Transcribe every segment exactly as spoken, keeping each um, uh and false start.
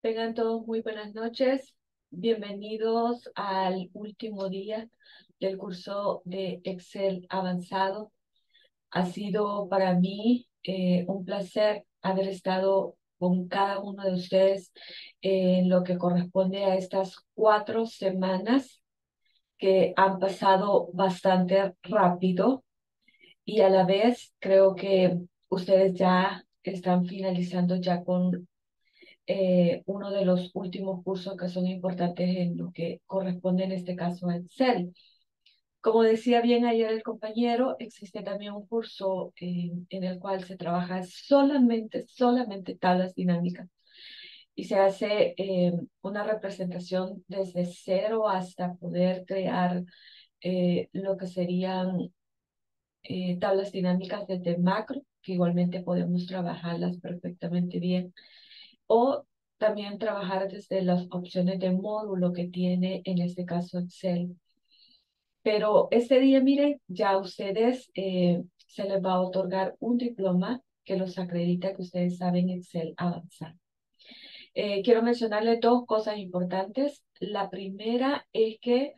Tengan todos muy buenas noches. Bienvenidos al último día del curso de Excel avanzado. Ha sido para mí eh, un placer haber estado con cada uno de ustedes en lo que corresponde a estas cuatro semanas que han pasado bastante rápido y a la vez creo que ustedes ya están finalizando ya con eh, uno de los últimos cursos que son importantes en lo que corresponde en este caso a Excel. Como decía bien ayer el compañero, existe también un curso eh, en el cual se trabaja solamente, solamente tablas dinámicas y se hace eh, una representación desde cero hasta poder crear eh, lo que serían eh, tablas dinámicas desde macro, que igualmente podemos trabajarlas perfectamente bien o también trabajar desde las opciones de módulo que tiene en este caso Excel. Pero este día, miren, ya a ustedes eh, se les va a otorgar un diploma que los acredita que ustedes saben Excel avanzar. Eh, quiero mencionarles dos cosas importantes. La primera es que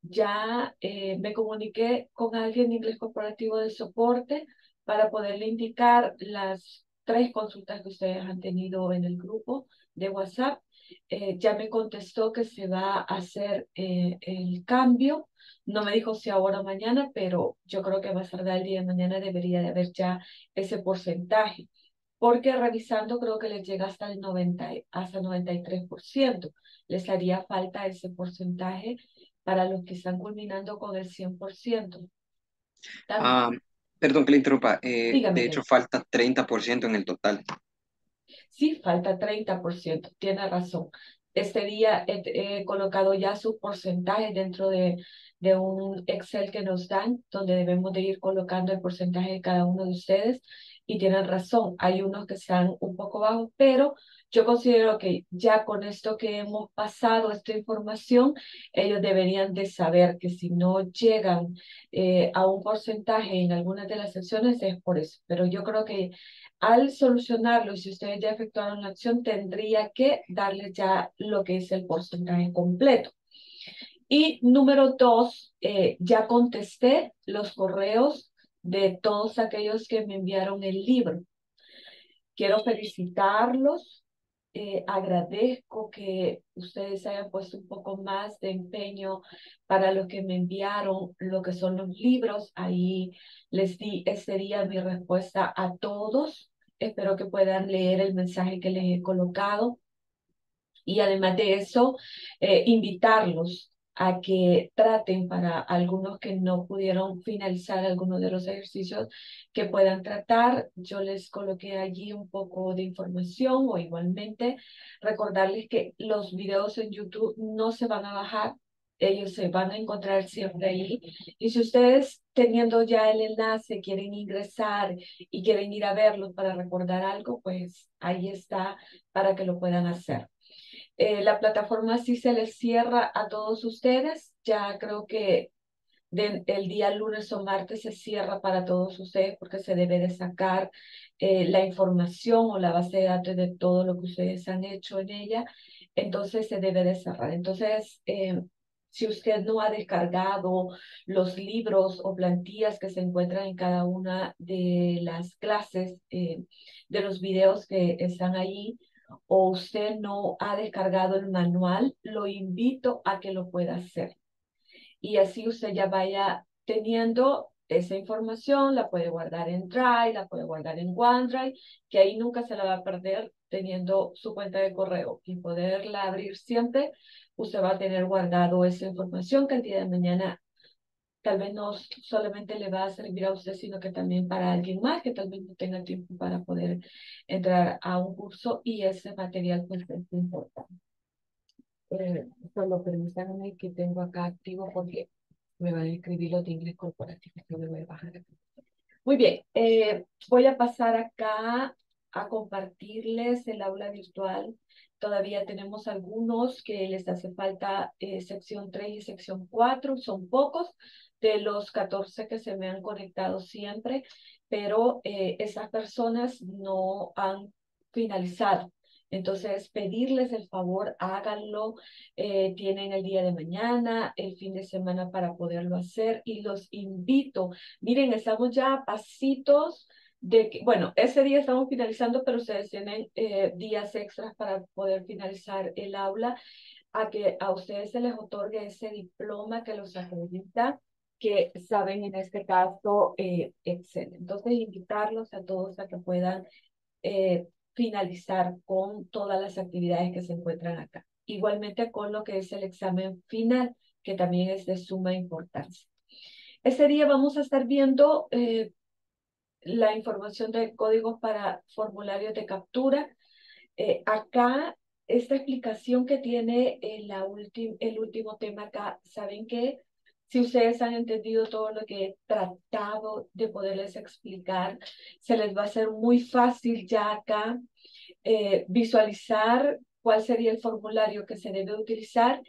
ya eh, me comuniqué con alguien de inglés corporativo de soporte para poderle indicar las tres consultas que ustedes han tenido en el grupo de WhatsApp. Eh, ya me contestó que se va a hacer eh, el cambio. No me dijo si ahora o mañana, pero yo creo que va a tardar el día de mañana, debería de haber ya ese porcentaje porque revisando creo que les llega hasta el noventa, hasta el noventa y tres por ciento. Les haría falta ese porcentaje para los que están culminando con el cien por ciento. Tam- Ah, perdón que le interrumpa. Eh, Dígame, de hecho, Rey. falta treinta por ciento en el total. Sí, falta treinta por ciento, tiene razón. Este día he, he colocado ya su porcentaje dentro de, de un Excel que nos dan, donde debemos de ir colocando el porcentaje de cada uno de ustedes. Y tienen razón, hay unos que están un poco bajos, pero yo considero que ya con esto que hemos pasado, esta información, ellos deberían de saber que si no llegan eh, a un porcentaje en algunas de las secciones es por eso. Pero yo creo que al solucionarlo, y si ustedes ya efectuaron la acción, tendría que darles ya lo que es el porcentaje completo. Y número dos, eh, ya contesté los correos de todos aquellos que me enviaron el libro. Quiero felicitarlos. Eh, agradezco que ustedes hayan puesto un poco más de empeño para lo que me enviaron, lo que son los libros. Ahí les di, ese día mi respuesta a todos. Espero que puedan leer el mensaje que les he colocado. Y además de eso, eh, invitarlos a que traten para algunos que no pudieron finalizar algunos de los ejercicios que puedan tratar. Yo les coloqué allí un poco de información o igualmente recordarles que los videos en YouTube no se van a bajar. Ellos se van a encontrar siempre ahí. Y si ustedes teniendo ya el enlace quieren ingresar y quieren ir a verlos para recordar algo, pues ahí está para que lo puedan hacer. Eh, la plataforma sí se les cierra a todos ustedes. Ya creo que de- el día lunes o martes se cierra para todos ustedes porque se debe de sacar eh, la información o la base de datos de todo lo que ustedes han hecho en ella. Entonces se debe de cerrar. Entonces, eh, si usted no ha descargado los libros o plantillas que se encuentran en cada una de las clases, eh, de los videos que están ahí, o usted no ha descargado el manual, lo invito a que lo pueda hacer. Y así usted ya vaya teniendo esa información, la puede guardar en Drive, la puede guardar en OneDrive, que ahí nunca se la va a perder teniendo su cuenta de correo y poderla abrir siempre. Usted va a tener guardado esa información que el día de mañana tal vez no solamente le va a servir a usted, sino que también para alguien más que tal vez no tenga tiempo para poder entrar a un curso y ese material pues es importante. Eh, solo permítanme que tengo acá activo porque me van a escribir los de inglés corporativo. Yo me voy a bajar acá. Muy bien, eh, voy a pasar acá a compartirles el aula virtual. Todavía tenemos algunos que les hace falta eh, sección tres y sección cuatro. Son pocos de los catorce que se me han conectado siempre, pero eh, esas personas no han finalizado. Entonces, pedirles el favor, háganlo, eh, tienen el día de mañana, el fin de semana para poderlo hacer y los invito. Miren, estamos ya a pasitos de que, bueno, ese día estamos finalizando, pero ustedes tienen eh, días extras para poder finalizar el aula, a que a ustedes se les otorgue ese diploma que los acredita, que saben en este caso eh, Excel. Entonces, invitarlos a todos a que puedan eh, finalizar con todas las actividades que se encuentran acá. Igualmente con lo que es el examen final, que también es de suma importancia. Ese día vamos a estar viendo eh, la información de códigos para formularios de captura. Eh, acá, esta explicación que tiene en la el último tema acá, ¿saben qué? Si ustedes han entendido todo lo que he tratado de poderles explicar, se les va a hacer muy fácil ya acá eh, visualizar cuál sería el formulario que se debe utilizar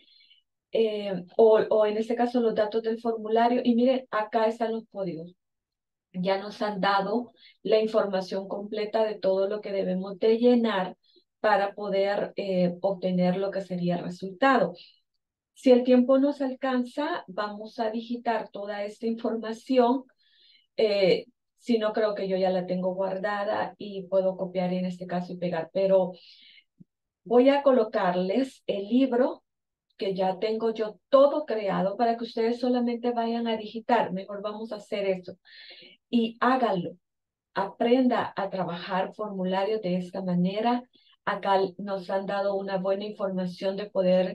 eh, o, o en este caso los datos del formulario. Y miren, acá están los códigos. Ya nos han dado la información completa de todo lo que debemos de llenar para poder eh, obtener lo que sería el resultado. Si el tiempo nos alcanza, vamos a digitar toda esta información. Eh, si no, creo que yo ya la tengo guardada y puedo copiar en este caso y pegar, pero voy a colocarles el libro que ya tengo yo todo creado para que ustedes solamente vayan a digitar. Mejor vamos a hacer eso y háganlo. Aprenda a trabajar formularios de esta manera. Acá nos han dado una buena información de poder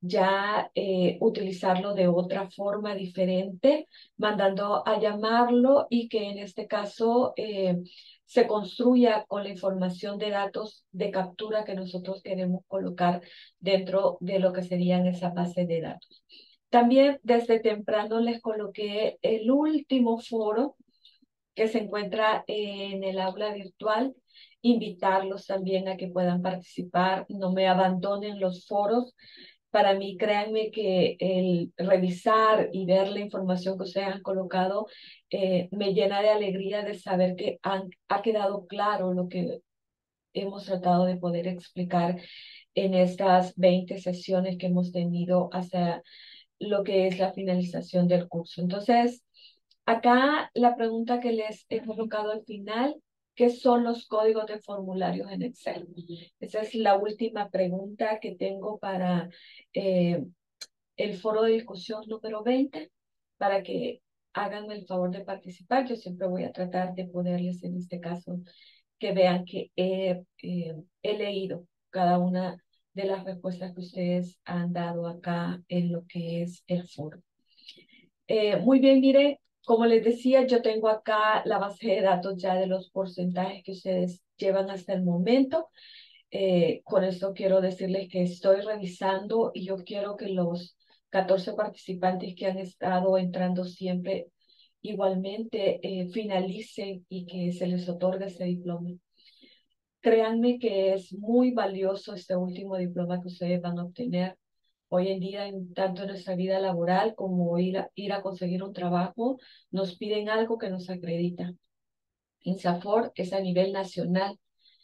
ya eh, utilizarlo de otra forma diferente, mandando a llamarlo y que en este caso eh, se construya con la información de datos de captura que nosotros queremos colocar dentro de lo que serían esa base de datos. También desde temprano les coloqué el último foro que se encuentra en el aula virtual, invitarlos también a que puedan participar, no me abandonen los foros. Para mí, créanme que el revisar y ver la información que ustedes han colocado eh, me llena de alegría de saber que han, ha quedado claro lo que hemos tratado de poder explicar en estas veinte sesiones que hemos tenido hasta lo que es la finalización del curso. Entonces, acá la pregunta que les he colocado al final, ¿qué son los códigos de formularios en Excel? Esa es la última pregunta que tengo para eh, el foro de discusión número veinte, para que hagan el favor de participar. Yo siempre voy a tratar de poderles, en este caso, que vean que he, eh, he leído cada una de las respuestas que ustedes han dado acá en lo que es el foro. Eh, muy bien, mire, como les decía, yo tengo acá la base de datos ya de los porcentajes que ustedes llevan hasta el momento. Eh, con esto quiero decirles que estoy revisando y yo quiero que los catorce participantes que han estado entrando siempre igualmente eh, finalicen y que se les otorgue ese diploma. Créanme que es muy valioso este último diploma que ustedes van a obtener. Hoy en día, en, tanto en nuestra vida laboral como ir a, ir a conseguir un trabajo, nos piden algo que nos acredita. INSAFORP es a nivel nacional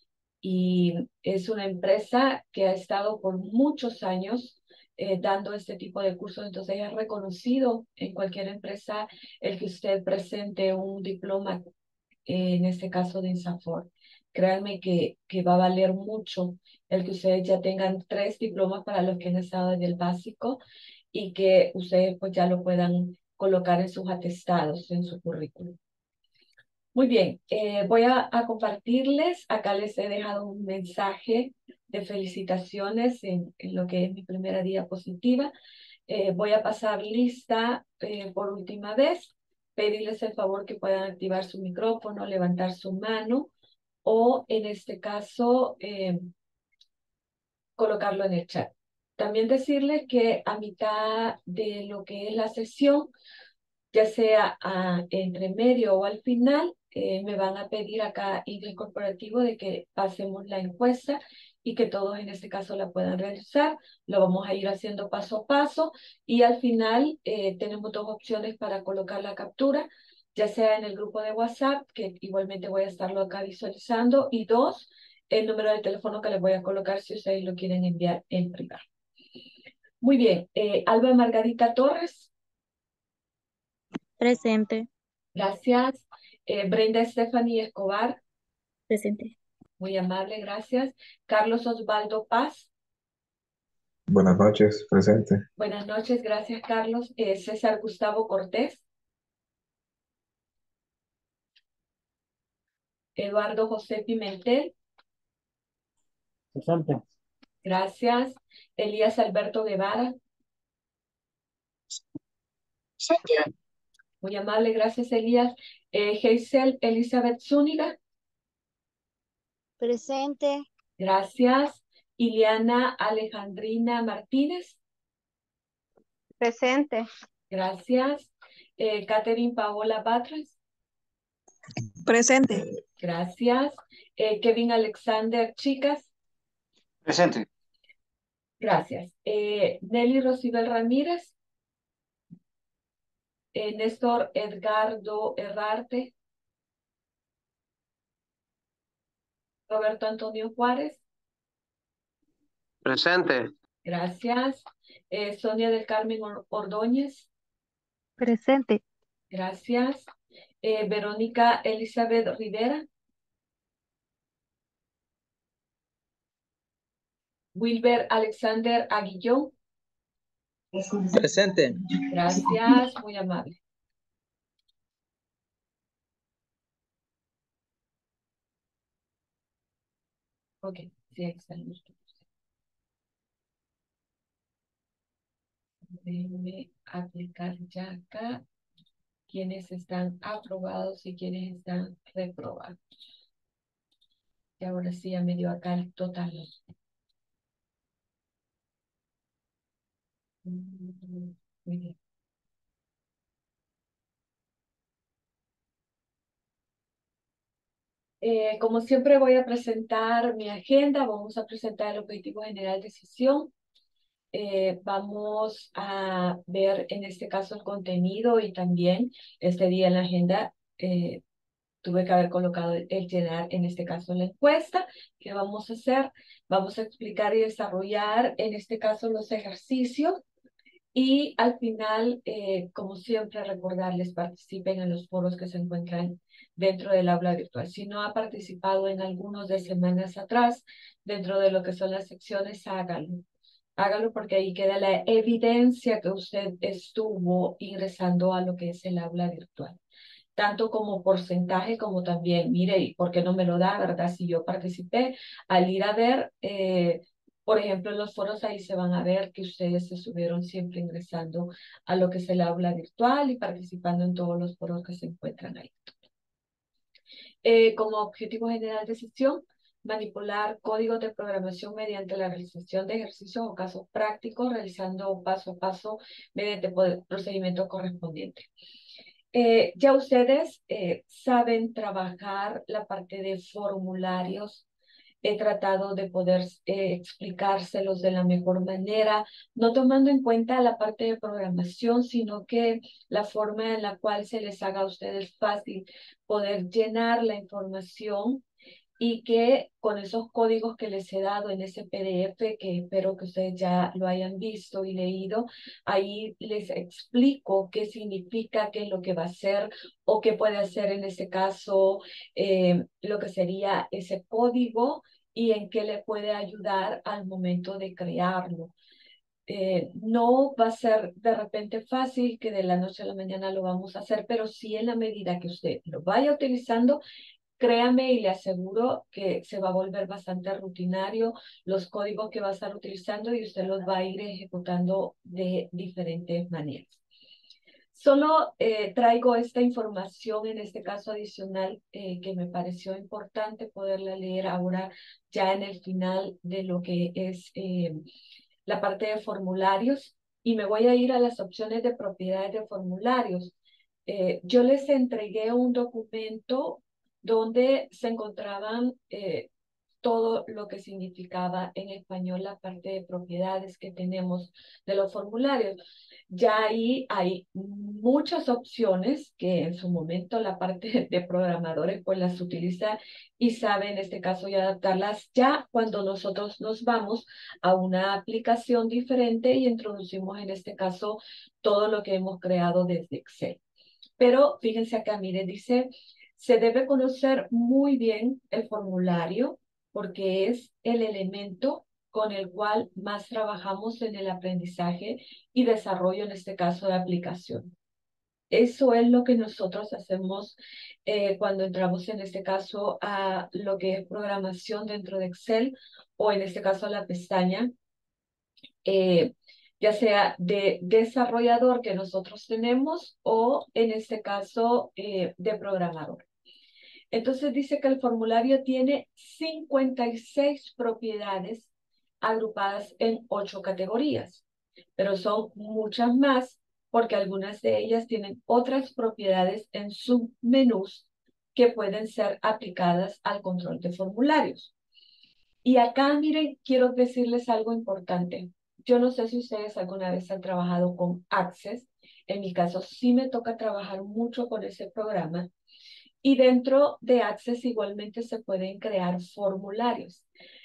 y es una empresa que ha estado por muchos años eh, dando este tipo de cursos. Entonces es reconocido en cualquier empresa el que usted presente un diploma, eh, en este caso de INSAFORP. Créanme que, que va a valer mucho el que ustedes ya tengan tres diplomas para los que han estado en el básico y que ustedes pues ya lo puedan colocar en sus atestados, en su currículum. Muy bien, eh, voy a, a compartirles, acá les he dejado un mensaje de felicitaciones en, en lo que es mi primera diapositiva. Eh, voy a pasar lista eh, por última vez, pedirles el favor que puedan activar su micrófono, levantar su mano o en este caso eh, colocarlo en el chat. También decirles que a mitad de lo que es la sesión, ya sea a, entre medio o al final, eh, me van a pedir acá Inglés Corporativo de que pasemos la encuesta y que todos en este caso la puedan realizar. Lo vamos a ir haciendo paso a paso y al final eh, tenemos dos opciones para colocar la captura, ya sea en el grupo de WhatsApp, que igualmente voy a estarlo acá visualizando, y dos, el número de teléfono que les voy a colocar si ustedes lo quieren enviar en privado. Muy bien. Eh, Alba Margarita Torres. Presente. Gracias. Eh, Brenda Stephanie Escobar. Presente. Muy amable, gracias. Carlos Osvaldo Paz. Buenas noches, presente. Buenas noches, gracias, Carlos. Eh, César Gustavo Cortés. Eduardo José Pimentel. Presente. Gracias. Elías Alberto Guevara. Presente. Muy amable, gracias, Elías. Eh, Geisel Elizabeth Zúñiga. Presente. Gracias. Ileana Alejandrina Martínez. Presente. Gracias. Eh, Catherine Paola Batres. Presente. Gracias. Eh, Kevin Alexander Chicas. Presente. Gracias. Eh, Nelly Rosibel Ramírez. Eh, Néstor Edgardo Herrarte. Roberto Antonio Juárez. Presente. Gracias. Eh, Sonia del Carmen Or- Ordóñez. Presente. Gracias. Eh, Verónica Elizabeth Rivera. Wilber Alexander Aguillón. Presente. Gracias, muy amable. Ok, sí, ahí están los números. Déjenme aplicar ya acá quienes están aprobados y quienes están reprobados. Y ahora sí ya me dio acá el total. Mm, Muy bien. Eh, como siempre voy a presentar mi agenda, vamos a presentar el objetivo general de sesión. Eh, vamos a ver en este caso el contenido y también este día en la agenda eh, tuve que haber colocado el, el llenar en este caso la encuesta. ¿Qué vamos a hacer? Vamos a explicar y desarrollar en este caso los ejercicios y al final, eh, como siempre, recordarles participen en los foros que se encuentran dentro del aula virtual. Si no ha participado en algunos de semanas atrás, dentro de lo que son las secciones, hágalo. Hágalo porque ahí queda la evidencia que usted estuvo ingresando a lo que es el aula virtual. Tanto como porcentaje como también, mire, ¿y por qué no me lo da, verdad? Si yo participé, al ir a ver, eh, por ejemplo, en los foros ahí se van a ver que ustedes estuvieron siempre ingresando a lo que es el aula virtual y participando en todos los foros que se encuentran ahí. Eh, como objetivo general de sesión, manipular códigos de programación mediante la realización de ejercicios o casos prácticos, realizando paso a paso mediante procedimiento correspondiente. Eh, ya ustedes eh, saben trabajar la parte de formularios. He tratado de poder eh, explicárselos de la mejor manera, no tomando en cuenta la parte de programación, sino que la forma en la cual se les haga a ustedes fácil poder llenar la información y que con esos códigos que les he dado en ese P D F, que espero que ustedes ya lo hayan visto y leído, ahí les explico qué significa, qué es lo que va a hacer o qué puede hacer en este caso eh, lo que sería ese código y en qué le puede ayudar al momento de crearlo. Eh, no va a ser de repente fácil que de la noche a la mañana lo vamos a hacer, pero sí en la medida que usted lo vaya utilizando, créame y le aseguro que se va a volver bastante rutinario los códigos que va a estar utilizando y usted los va a ir ejecutando de diferentes maneras. Solo eh, traigo esta información, en este caso adicional, eh, que me pareció importante poderla leer ahora ya en el final de lo que es eh, la parte de formularios y me voy a ir a las opciones de propiedades de formularios. Eh, yo les entregué un documento donde se encontraban eh, todo lo que significaba en español la parte de propiedades que tenemos de los formularios. Ya ahí hay muchas opciones que en su momento la parte de programadores pues las utiliza y sabe en este caso ya adaptarlas ya cuando nosotros nos vamos a una aplicación diferente y introducimos en este caso todo lo que hemos creado desde Excel. Pero fíjense acá, mire, dice, se debe conocer muy bien el formulario porque es el elemento con el cual más trabajamos en el aprendizaje y desarrollo, en este caso, de aplicación. Eso es lo que nosotros hacemos eh, cuando entramos, en este caso, a lo que es programación dentro de Excel o, en este caso, a la pestaña. Eh, ya sea de desarrollador que nosotros tenemos o en este caso eh, de programador. Entonces dice que el formulario tiene cincuenta y seis propiedades agrupadas en ocho categorías, pero son muchas más porque algunas de ellas tienen otras propiedades en submenús que pueden ser aplicadas al control de formularios. Y acá, miren, quiero decirles algo importante. Yo no sé si ustedes alguna vez han trabajado con Access. En mi caso, sí me toca trabajar mucho con ese programa. Y dentro de Access igualmente se pueden crear formularios.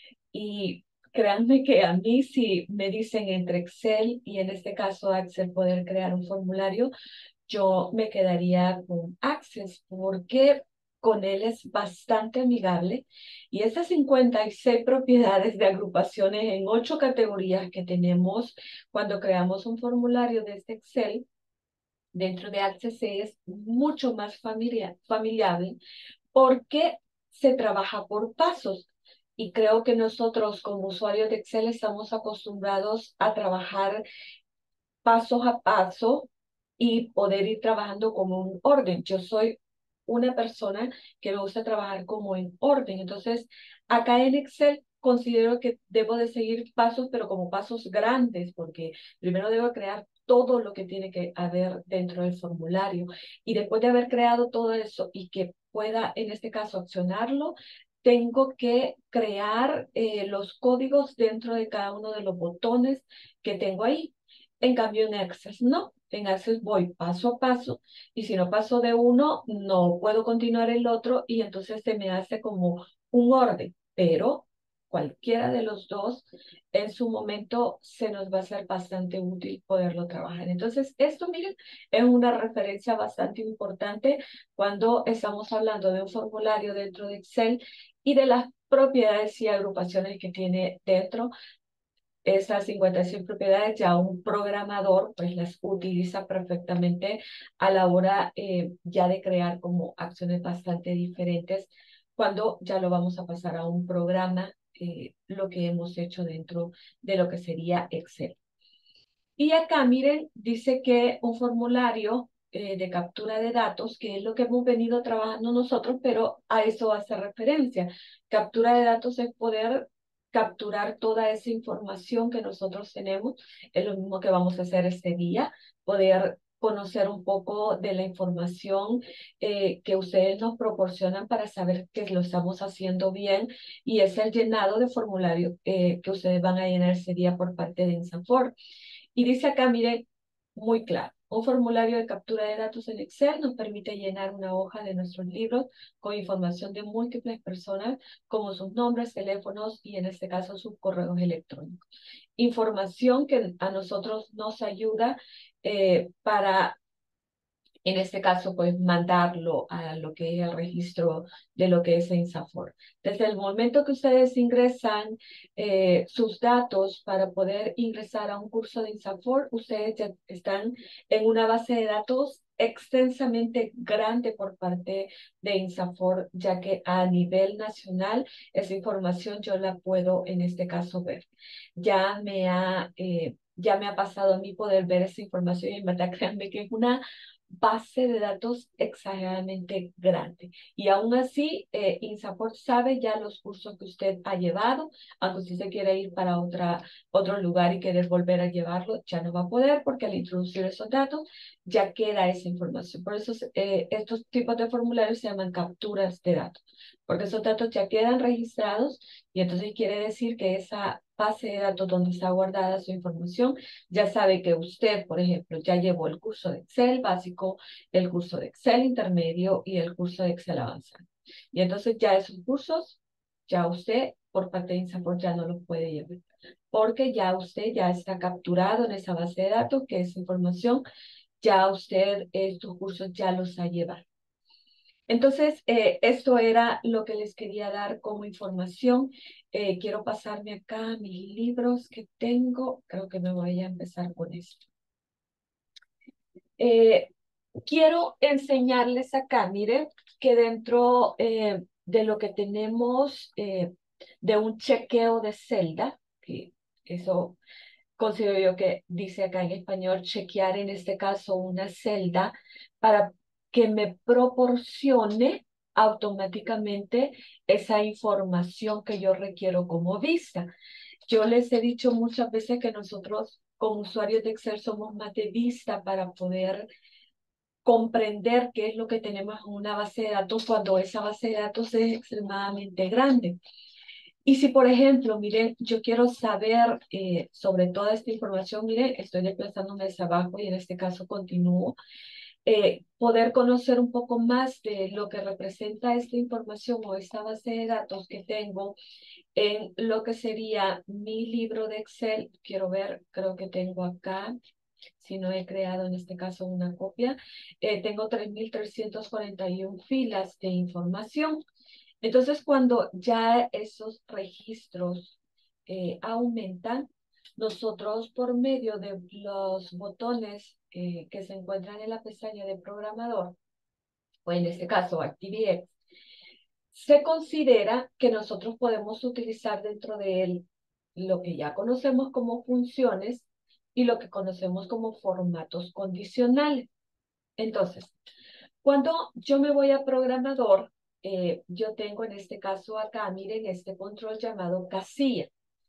Y créanme que a mí, si me dicen entre Excel y en este caso Access poder crear un formulario, yo me quedaría con Access porque con él es bastante amigable y esas cincuenta y seis propiedades de agrupaciones en ocho categorías que tenemos cuando creamos un formulario desde Excel, dentro de Access es mucho más familiar, familiable porque se trabaja por pasos. Y creo que nosotros como usuarios de Excel estamos acostumbrados a trabajar pasos a paso y poder ir trabajando como un orden. Yo soy una persona que me gusta trabajar como en orden. Entonces, acá en Excel considero que debo de seguir pasos, pero como pasos grandes, porque primero debo crear todo lo que tiene que haber dentro del formulario. Y después de haber creado todo eso y que pueda, en este caso, accionarlo, tengo que crear eh, los códigos dentro de cada uno de los botones que tengo ahí. En cambio, en Access no. En Access voy paso a paso y si no paso de uno, no puedo continuar el otro y entonces se me hace como un orden. Pero cualquiera de los dos, en su momento, se nos va a ser bastante útil poderlo trabajar. Entonces, esto, miren, es una referencia bastante importante cuando estamos hablando de un formulario dentro de Excel y de las propiedades y agrupaciones que tiene dentro. Esas cincuenta y seis propiedades ya un programador pues las utiliza perfectamente a la hora eh, ya de crear como acciones bastante diferentes cuando ya lo vamos a pasar a un programa, eh, lo que hemos hecho dentro de lo que sería Excel. Y acá, miren, dice que un formulario eh, de captura de datos, que es lo que hemos venido trabajando nosotros, pero a eso hace referencia. Captura de datos es poder capturar toda esa información que nosotros tenemos. Es lo mismo que vamos a hacer este día, poder conocer un poco de la información eh, que ustedes nos proporcionan para saber que lo estamos haciendo bien y es el llenado de formulario eh, que ustedes van a llenar ese día por parte de INSAFORP. Y dice acá, mire, muy claro, un formulario de captura de datos en Excel nos permite llenar una hoja de nuestros libros con información de múltiples personas, como sus nombres, teléfonos y en este caso sus correos electrónicos. Información que a nosotros nos ayuda eh, para, en este caso, pues mandarlo a lo que es el registro de lo que es INSAFORP. Desde el momento que ustedes ingresan eh, sus datos para poder ingresar a un curso de INSAFORP, ustedes ya están en una base de datos extensamente grande por parte de INSAFORP, ya que a nivel nacional esa información yo la puedo en este caso ver. Ya me ha... Eh, ya me ha pasado a mí poder ver esa información y en verdad créanme que es una base de datos exageradamente grande. Y aún así, eh, INSAFORP sabe ya los cursos que usted ha llevado, aunque usted se quiera ir para otra, otro lugar y querer volver a llevarlo, ya no va a poder porque al introducir esos datos ya queda esa información. Por eso eh, estos tipos de formularios se llaman capturas de datos, porque esos datos ya quedan registrados y entonces quiere decir que esa base de datos donde está guardada su información ya sabe que usted, por ejemplo, ya llevó el curso de Excel básico, el curso de Excel intermedio y el curso de Excel avanzado. Y entonces ya esos cursos, ya usted por parte de INSAFORP ya no los puede llevar, porque ya usted ya está capturado en esa base de datos, que esa información ya usted estos cursos ya los ha llevado. Entonces, eh, esto era lo que les quería dar como información. Eh, quiero pasarme acá a mis libros que tengo. Creo que me voy a empezar con esto. Eh, quiero enseñarles acá, miren, que dentro eh, de lo que tenemos eh, de un chequeo de celda, que eso considero yo que dice acá en español, chequear en este caso una celda para que me proporcione automáticamente esa información que yo requiero como vista. Yo les he dicho muchas veces que nosotros como usuarios de Excel somos más de vista para poder comprender qué es lo que tenemos en una base de datos cuando esa base de datos es extremadamente grande. Y si, por ejemplo, miren, yo quiero saber eh, sobre toda esta información, miren, estoy desplazándome hacia abajo y en este caso continúo, eh, poder conocer un poco más de lo que representa esta información o esta base de datos que tengo en lo que sería mi libro de Excel. Quiero ver, creo que tengo acá, si no he creado en este caso una copia, eh, tengo tres mil trescientas cuarenta y una filas de información. Entonces, cuando ya esos registros eh, aumentan, nosotros por medio de los botones eh, que se encuentran en la pestaña de programador, o en este caso ActiveX, se considera que nosotros podemos utilizar dentro de él lo que ya conocemos como funciones y lo que conocemos como formatos condicionales. Entonces, cuando yo me voy a programador, eh, yo tengo en este caso acá, miren, este control llamado casilla.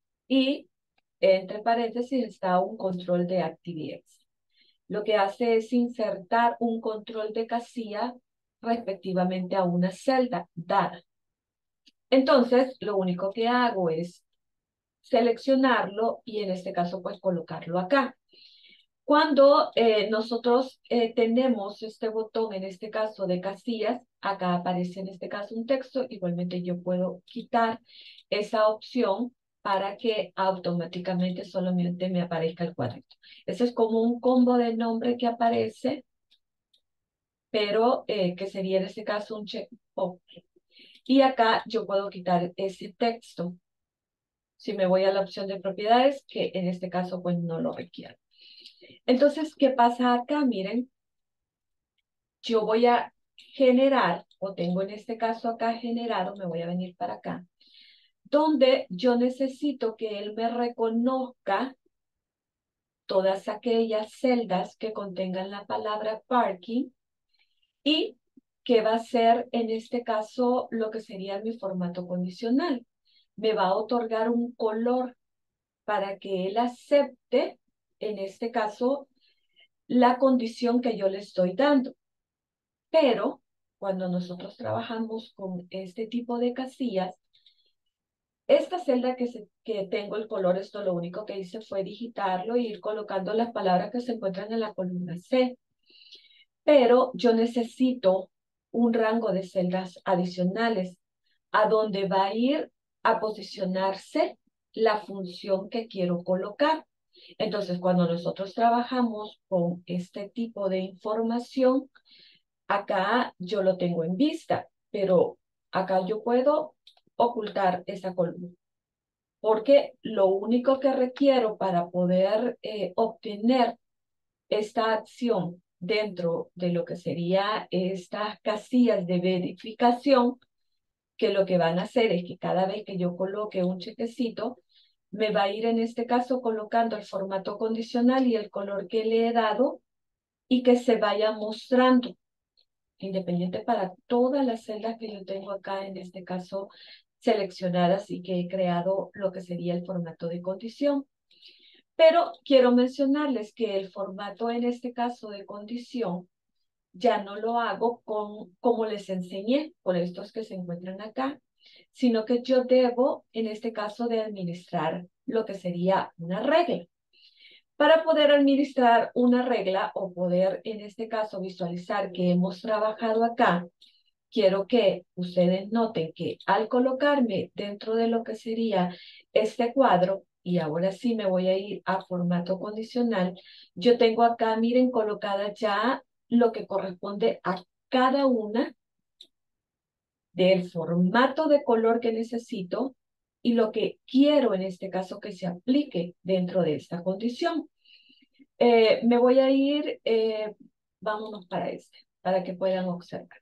Y entre paréntesis está un control de ActiveX. Lo que hace es insertar un control de casilla respectivamente a una celda dada. Entonces, lo único que hago es seleccionarlo y en este caso, pues colocarlo acá. Cuando eh, nosotros eh, tenemos este botón, en este caso de casillas, acá aparece en este caso un texto, igualmente yo puedo quitar esa opción para que automáticamente solamente me aparezca el cuadrito. Ese es como un combo de nombre que aparece, pero eh, que sería en este caso un checkbox. Y acá yo puedo quitar ese texto. Si me voy a la opción de propiedades, que en este caso pues no lo requiero. Entonces, ¿qué pasa acá? Miren, yo voy a generar, o tengo en este caso acá generado, me voy a venir para acá, donde yo necesito que él me reconozca todas aquellas celdas que contengan la palabra parking y que va a ser en este caso lo que sería mi formato condicional. Me va a otorgar un color para que él acepte, en este caso, la condición que yo le estoy dando. Pero cuando nosotros trabajamos con este tipo de casillas, esta celda que, se, que tengo el color, esto lo único que hice fue digitarlo e ir colocando las palabras que se encuentran en la columna C. Pero yo necesito un rango de celdas adicionales a donde va a ir a posicionarse la función que quiero colocar. Entonces, cuando nosotros trabajamos con este tipo de información, acá yo lo tengo en vista, pero acá yo puedo ocultar esa columna. Porque lo único que requiero para poder eh, obtener esta acción dentro de lo que sería estas casillas de verificación, que lo que van a hacer es que cada vez que yo coloque un chequecito, me va a ir en este caso colocando el formato condicional y el color que le he dado, y que se vaya mostrando, independiente para todas las celdas que yo tengo acá, en este caso seleccionadas, y que he creado lo que sería el formato de condición. Pero quiero mencionarles que el formato en este caso de condición ya no lo hago con, como les enseñé, por estos que se encuentran acá, sino que yo debo, en este caso, de administrar lo que sería una regla. Para poder administrar una regla o poder, en este caso, visualizar que hemos trabajado acá, quiero que ustedes noten que al colocarme dentro de lo que sería este cuadro, y ahora sí me voy a ir a formato condicional, yo tengo acá, miren, colocada ya lo que corresponde a cada una del formato de color que necesito y lo que quiero en este caso que se aplique dentro de esta condición. Eh, me voy a ir, eh, vámonos para este, para que puedan observar.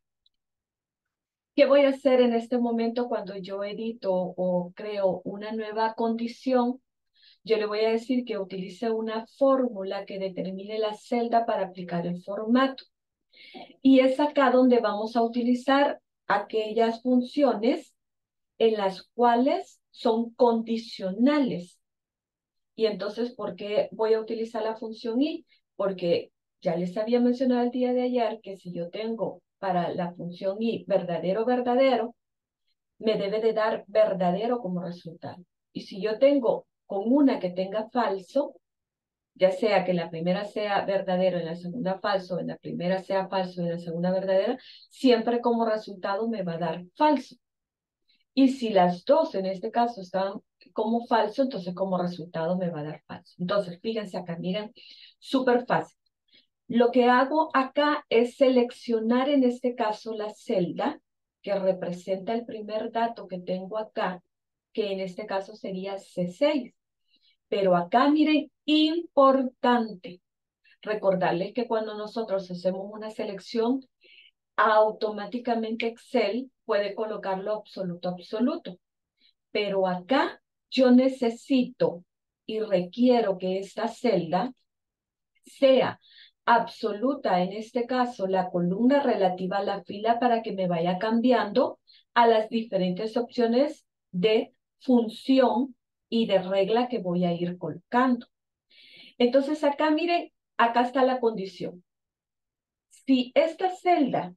¿Qué voy a hacer en este momento cuando yo edito o creo una nueva condición? Yo le voy a decir que utilice una fórmula que determine la celda para aplicar el formato. Y es acá donde vamos a utilizar aquellas funciones en las cuales son condicionales. Y entonces, ¿por qué voy a utilizar la función i? Porque ya les había mencionado el día de ayer que si yo tengo para la función i verdadero, verdadero, me debe de dar verdadero como resultado. Y si yo tengo con una que tenga falso, ya sea que en la primera sea verdadero, en la segunda falso, en la primera sea falso y en la segunda verdadera, siempre como resultado me va a dar falso. Y si las dos en este caso están como falso, entonces como resultado me va a dar falso. Entonces, fíjense acá, miren, súper fácil. Lo que hago acá es seleccionar en este caso la celda que representa el primer dato que tengo acá, que en este caso sería C seis. Pero acá, miren, importante recordarles que cuando nosotros hacemos una selección, automáticamente Excel puede colocarlo absoluto, absoluto. Pero acá yo necesito y requiero que esta celda sea absoluta, en este caso la columna relativa a la fila, para que me vaya cambiando a las diferentes opciones de función y de regla que voy a ir colocando. Entonces acá, miren, acá está la condición. Si esta celda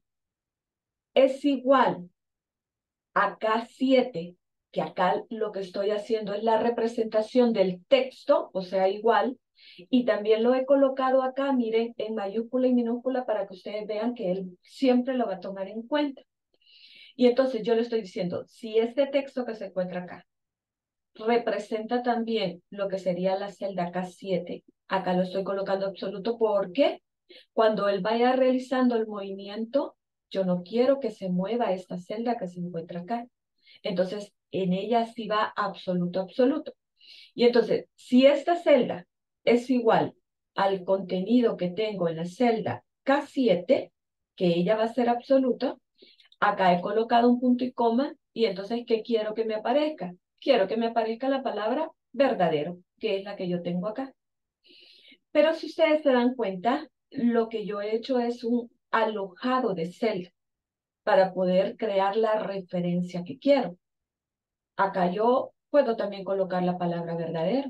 es igual a K siete, que acá lo que estoy haciendo es la representación del texto, o sea, igual, y también lo he colocado acá, miren, en mayúscula y minúscula para que ustedes vean que él siempre lo va a tomar en cuenta. Y entonces yo le estoy diciendo, si este texto que se encuentra acá representa también lo que sería la celda K siete, acá lo estoy colocando absoluto porque cuando él vaya realizando el movimiento, yo no quiero que se mueva esta celda que se encuentra acá. Entonces, en ella sí va absoluto, absoluto. Y entonces, si esta celda es igual al contenido que tengo en la celda K siete, que ella va a ser absoluta, acá he colocado un punto y coma, y entonces, ¿qué quiero que me aparezca? Quiero que me aparezca la palabra verdadero, que es la que yo tengo acá. Pero si ustedes se dan cuenta, lo que yo he hecho es un alojado de celda para poder crear la referencia que quiero. Acá yo puedo también colocar la palabra verdadero,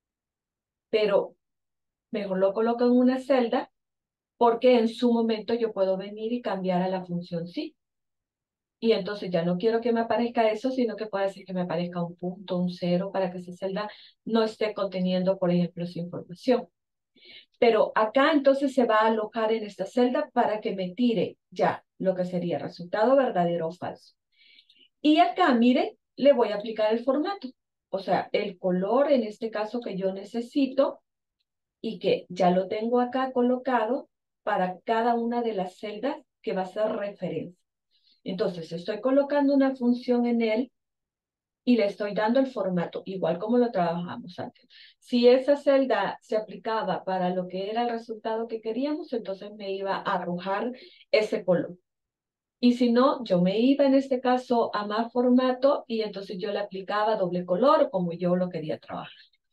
pero mejor lo coloco en una celda porque en su momento yo puedo venir y cambiar a la función sí. Y entonces ya no quiero que me aparezca eso, sino que puede ser que me aparezca un punto, un cero, para que esa celda no esté conteniendo, por ejemplo, su información. Pero acá entonces se va a alojar en esta celda para que me tire ya lo que sería resultado verdadero o falso. Y acá, mire, le voy a aplicar el formato. O sea, el color en este caso que yo necesito y que ya lo tengo acá colocado para cada una de las celdas que va a ser referencia. Entonces, estoy colocando una función en él y le estoy dando el formato, igual como lo trabajamos antes. Si esa celda se aplicaba para lo que era el resultado que queríamos, entonces me iba a arrojar ese color. Y si no, yo me iba en este caso a más formato y entonces yo le aplicaba doble color como yo lo quería trabajar.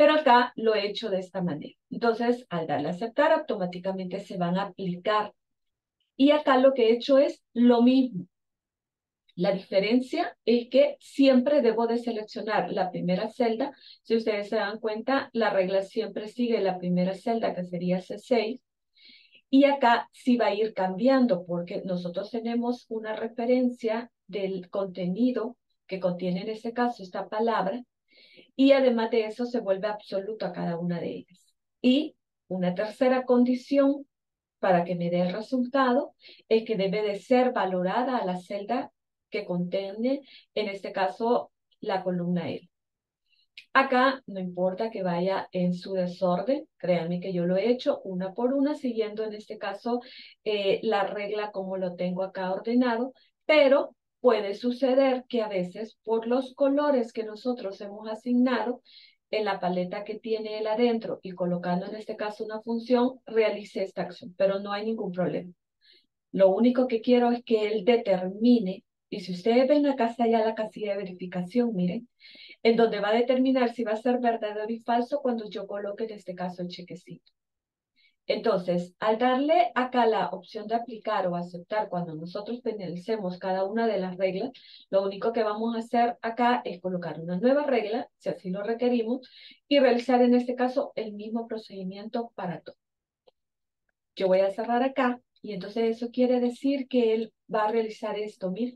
Pero acá lo he hecho de esta manera. Entonces, al darle a aceptar, automáticamente se van a aplicar. Y acá lo que he hecho es lo mismo. La diferencia es que siempre debo de seleccionar la primera celda. Si ustedes se dan cuenta, la regla siempre sigue la primera celda, que sería C seis. Y acá sí va a ir cambiando, porque nosotros tenemos una referencia del contenido que contiene en este caso esta palabra, y además de eso se vuelve absoluto a cada una de ellas. Y una tercera condición para que me dé el resultado es que debe de ser valorada a la celda que contiene, en este caso, la columna L. Acá no importa que vaya en su desorden, créanme que yo lo he hecho una por una, siguiendo en este caso eh, la regla como lo tengo acá ordenado, pero puede suceder que a veces por los colores que nosotros hemos asignado en la paleta que tiene él adentro y colocando en este caso una función, realice esta acción, pero no hay ningún problema. Lo único que quiero es que él determine, y si ustedes ven acá está ya la casilla de verificación, miren, en donde va a determinar si va a ser verdadero y falso cuando yo coloque en este caso el chequecito. Entonces, al darle acá la opción de aplicar o aceptar cuando nosotros penalicemos cada una de las reglas, lo único que vamos a hacer acá es colocar una nueva regla, si así lo requerimos, y realizar en este caso el mismo procedimiento para todo. Yo voy a cerrar acá, y entonces eso quiere decir que él va a realizar esto, miren.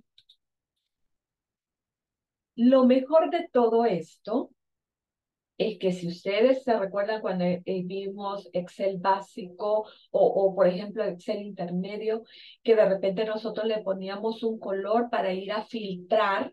Lo mejor de todo esto es que si ustedes se recuerdan cuando eh, vimos Excel básico o, o, por ejemplo, Excel intermedio, que de repente nosotros le poníamos un color para ir a filtrar,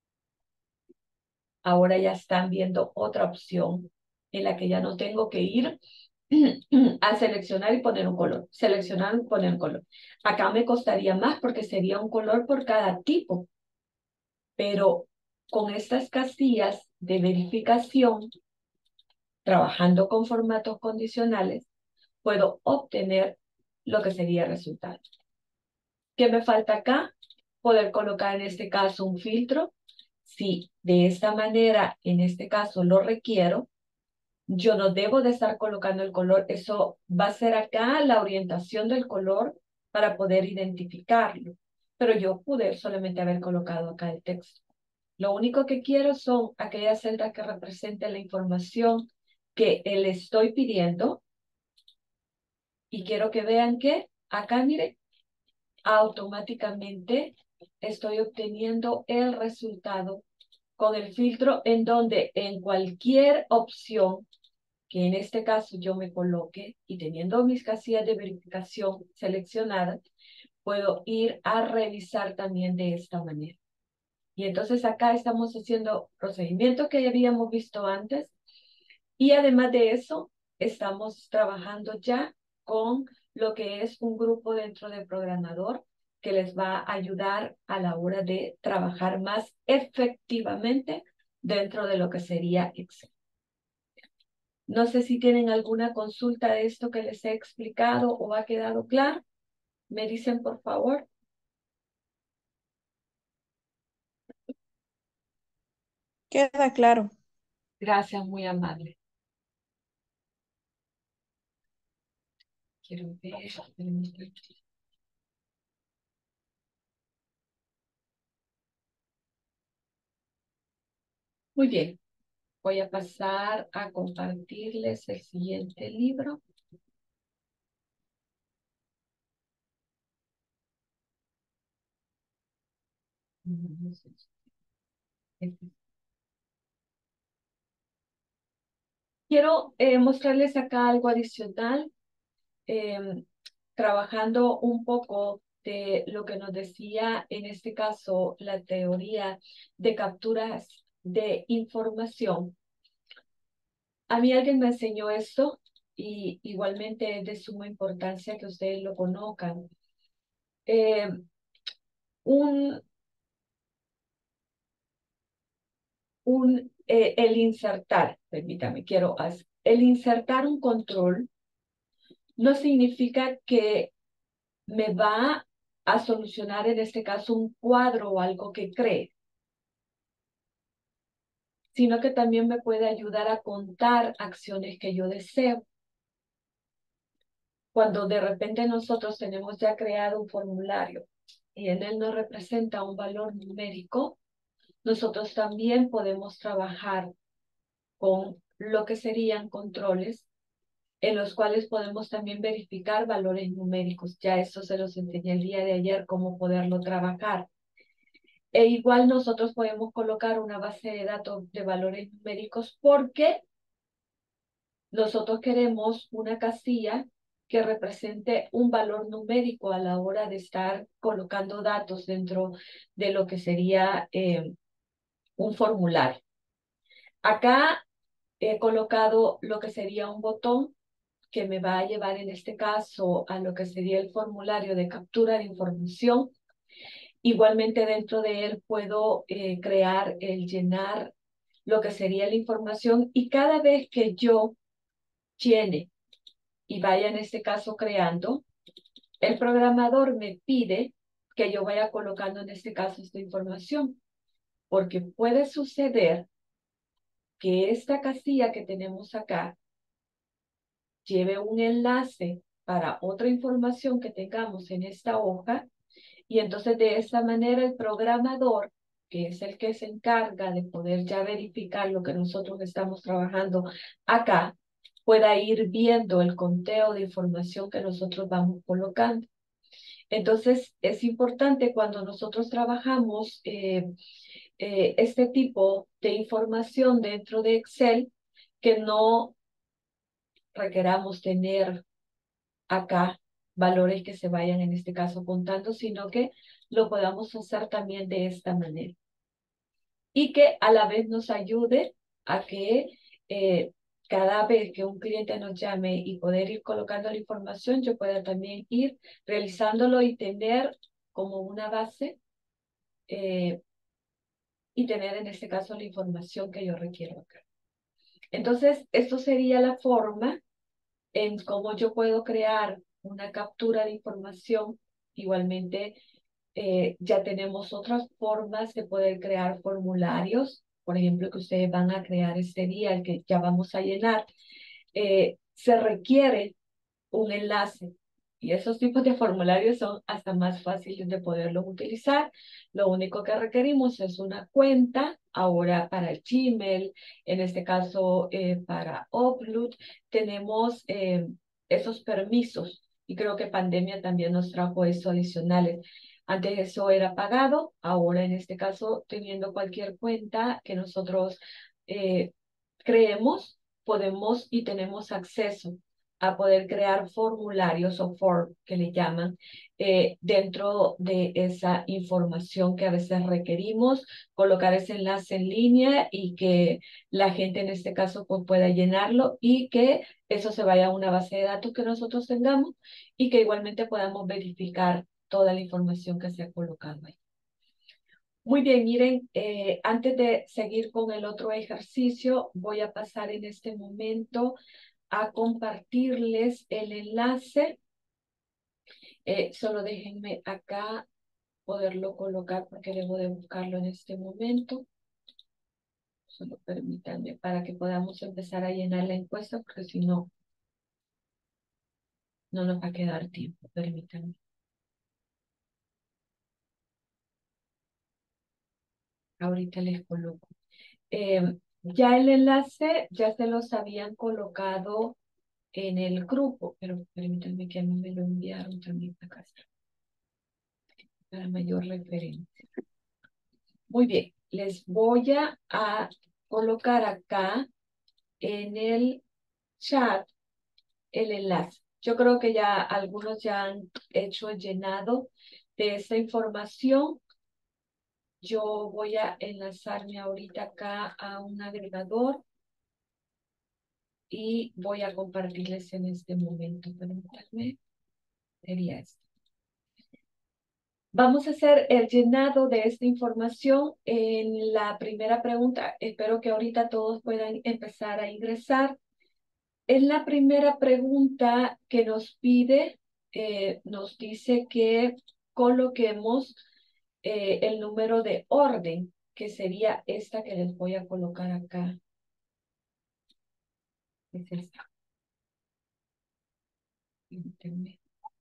ahora ya están viendo otra opción en la que ya no tengo que ir a seleccionar y poner un color. Seleccionar y poner un color. Acá me costaría más porque sería un color por cada tipo. Pero con estas casillas de verificación, trabajando con formatos condicionales, puedo obtener lo que sería el resultado. ¿Qué me falta acá? Poder colocar en este caso un filtro. Si de esta manera, en este caso, lo requiero, yo no debo de estar colocando el color. Eso va a ser acá la orientación del color para poder identificarlo. Pero yo pude solamente haber colocado acá el texto. Lo único que quiero son aquellas celdas que representen la información que le estoy pidiendo. Y quiero que vean que acá, mire, automáticamente estoy obteniendo el resultado con el filtro en donde en cualquier opción que en este caso yo me coloque y teniendo mis casillas de verificación seleccionadas, puedo ir a revisar también de esta manera. Y entonces acá estamos haciendo procedimientos que ya habíamos visto antes y además de eso estamos trabajando ya con lo que es un grupo dentro del programador que les va a ayudar a la hora de trabajar más efectivamente dentro de lo que sería Excel. No sé si tienen alguna consulta de esto que les he explicado o ha quedado claro. Me dicen, por favor. Queda claro. Gracias, muy amable. Quiero ver. Muy bien. Voy a pasar a compartirles el siguiente libro. Quiero eh, mostrarles acá algo adicional, eh, trabajando un poco de lo que nos decía en este caso la teoría de capturas de información. A mí alguien me enseñó esto y igualmente es de suma importancia que ustedes lo conozcan. Eh, un, un, eh, el insertar, permítame, quiero hacer, el insertar un control no significa que me va a solucionar en este caso un cuadro o algo que cree. sino que también me puede ayudar a contar acciones que yo deseo. Cuando de repente nosotros tenemos ya creado un formulario y en él nos representa un valor numérico, nosotros también podemos trabajar con lo que serían controles en los cuales podemos también verificar valores numéricos. Ya eso se los enseñé el día de ayer, cómo poderlo trabajar. E igual nosotros podemos colocar una base de datos de valores numéricos porque nosotros queremos una casilla que represente un valor numérico a la hora de estar colocando datos dentro de lo que sería eh, un formulario. Acá he colocado lo que sería un botón que me va a llevar en este caso a lo que sería el formulario de captura de información. Igualmente dentro de él puedo eh, crear el llenar lo que sería la información y cada vez que yo llene y vaya en este caso creando, el programador me pide que yo vaya colocando en este caso esta información, porque puede suceder que esta casilla que tenemos acá lleve un enlace para otra información que tengamos en esta hoja y entonces de esta manera el programador, que es el que se encarga de poder ya verificar lo que nosotros estamos trabajando acá, pueda ir viendo el conteo de información que nosotros vamos colocando. Entonces, es importante cuando nosotros trabajamos eh, eh, este tipo de información dentro de Excel, que no requeramos tener acá valores que se vayan en este caso contando, sino que lo podamos hacer también de esta manera. Y que a la vez nos ayude a que eh, cada vez que un cliente nos llame y poder ir colocando la información, yo pueda también ir realizándolo y tener como una base eh, y tener en este caso la información que yo requiero acá. Entonces, esto sería la forma en cómo yo puedo crear una captura de información. Igualmente, eh, ya tenemos otras formas de poder crear formularios, por ejemplo, que ustedes van a crear este día, el que ya vamos a llenar. Eh, se requiere un enlace y esos tipos de formularios son hasta más fáciles de poderlos utilizar. Lo único que requerimos es una cuenta, ahora para el Gmail, en este caso eh, para Outlook, tenemos eh, esos permisos y creo que pandemia también nos trajo eso adicionales. Antes eso era pagado, ahora en este caso teniendo cualquier cuenta que nosotros eh, creemos, podemos y tenemos acceso a poder crear formularios o form que le llaman eh, dentro de esa información que a veces requerimos, colocar ese enlace en línea y que la gente en este caso pues, pueda llenarlo y que eso se vaya a una base de datos que nosotros tengamos y que igualmente podamos verificar toda la información que se ha colocado ahí. Muy bien, miren, eh, antes de seguir con el otro ejercicio, voy a pasar en este momento a compartirles el enlace. Eh, solo déjenme acá poderlo colocar porque debo de buscarlo en este momento. Solo permítanme para que podamos empezar a llenar la encuesta porque si no, no nos va a quedar tiempo. Permítanme. Ahorita les coloco. Eh, ya el enlace ya se los habían colocado en el grupo, pero permítanme que a mí me lo enviaron también a casa para mayor referencia. Muy bien, les voy a, a colocar acá en el chat el enlace. Yo creo que ya algunos ya han hecho el llenado de esa información. Yo voy a enlazarme ahorita acá a un agregador y voy a compartirles en este momento. Permítanme. Sería esto. Vamos a hacer el llenado de esta información en la primera pregunta. Espero que ahorita todos puedan empezar a ingresar. En la primera pregunta que nos pide, eh, nos dice que coloquemos eh, el número de orden. que sería esta que les voy a colocar acá. Es esta. Permítanme.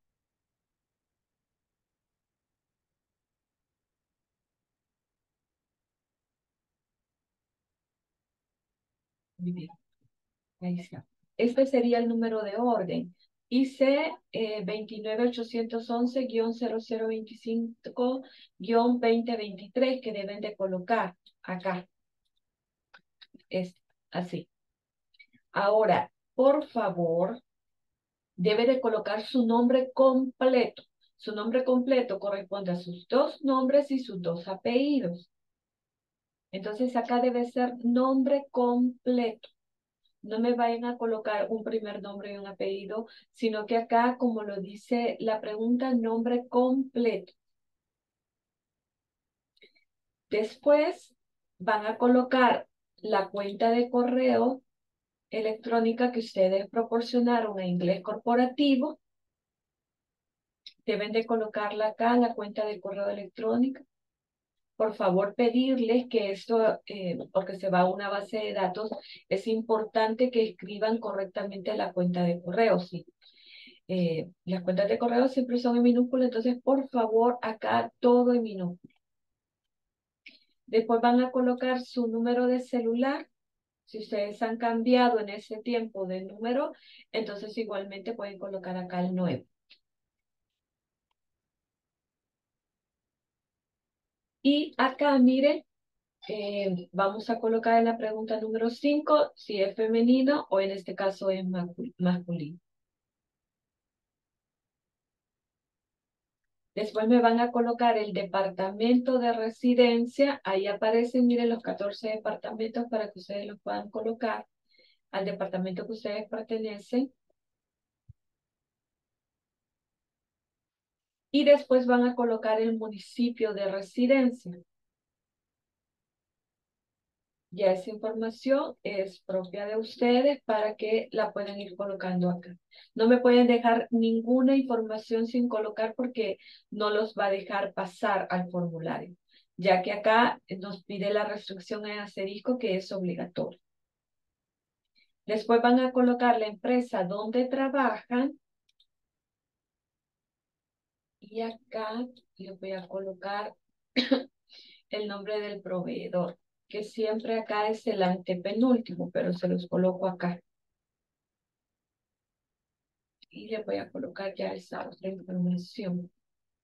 Muy bien. Ahí está. Este sería el número de orden. I C eh, veintinueve ochocientos once guión cero cero veinticinco guión veinte veintitrés que deben de colocar acá. Es así. Ahora, por favor, debe de colocar su nombre completo. Su nombre completo corresponde a sus dos nombres y sus dos apellidos. Entonces acá debe ser nombre completo. No me vayan a colocar un primer nombre y un apellido, sino que acá, como lo dice la pregunta, nombre completo. Después van a colocar la cuenta de correo electrónica que ustedes proporcionaron a Inglés Corporativo. Deben de colocarla acá, la cuenta de correo electrónico. Por favor, pedirles que esto, eh, porque se va a una base de datos, es importante que escriban correctamente la cuenta de correo, ¿sí? Eh, las cuentas de correo siempre son en minúscula, entonces por favor acá todo en minúscula. Después van a colocar su número de celular. Si ustedes han cambiado en ese tiempo de número, entonces igualmente pueden colocar acá el nuevo. Y acá, miren, eh, vamos a colocar en la pregunta número cinco si es femenino o en este caso es masculino. Después me van a colocar el departamento de residencia. Ahí aparecen, miren, los catorce departamentos para que ustedes los puedan colocar al departamento que ustedes pertenecen. Y después van a colocar el municipio de residencia. Ya esa información es propia de ustedes para que la puedan ir colocando acá. No me pueden dejar ninguna información sin colocar porque no los va a dejar pasar al formulario, ya que acá nos pide la restricción en asterisco que es obligatorio. Después van a colocar la empresa donde trabajan. Y acá les voy a colocar el nombre del proveedor, que siempre acá es el antepenúltimo, pero se los coloco acá. Y le voy a colocar ya esa otra información.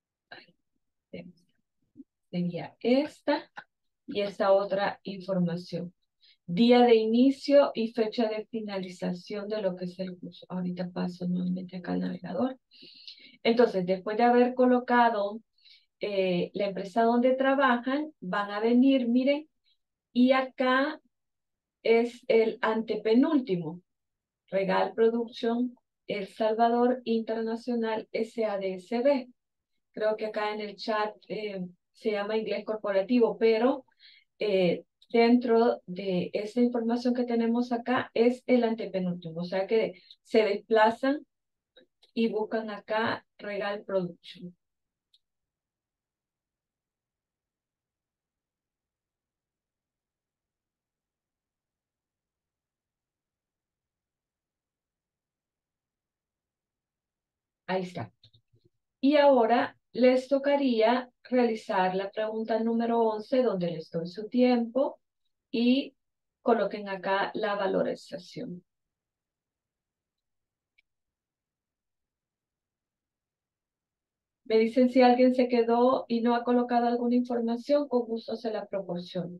Sería esta y esa otra información. Día de inicio y fecha de finalización de lo que es el curso. Ahorita paso nuevamente acá al navegador. Entonces, después de haber colocado eh, la empresa donde trabajan, van a venir, miren, y acá es el antepenúltimo. Regal Production El Salvador Internacional S A D S B. Creo que acá en el chat eh, se llama Inglés Corporativo, pero eh, dentro de esa información que tenemos acá es el antepenúltimo. O sea que se desplazan y buscan acá Regal Production. Ahí está. Y ahora les tocaría realizar la pregunta número once, donde les doy su tiempo y coloquen acá la valorización. Me dicen si alguien se quedó y no ha colocado alguna información, con gusto se la proporciono.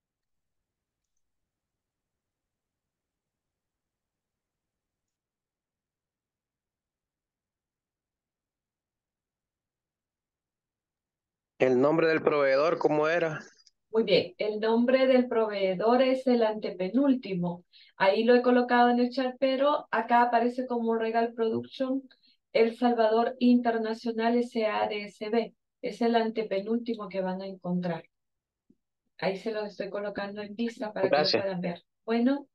El nombre del proveedor, ¿cómo era? Muy bien, el nombre del proveedor es el antepenúltimo. Ahí lo he colocado en el chat, pero acá aparece como Regal Production El Salvador Internacional S A D S B. Es el antepenúltimo que van a encontrar. Ahí se los estoy colocando en vista para que lo Gracias. puedan ver. Bueno.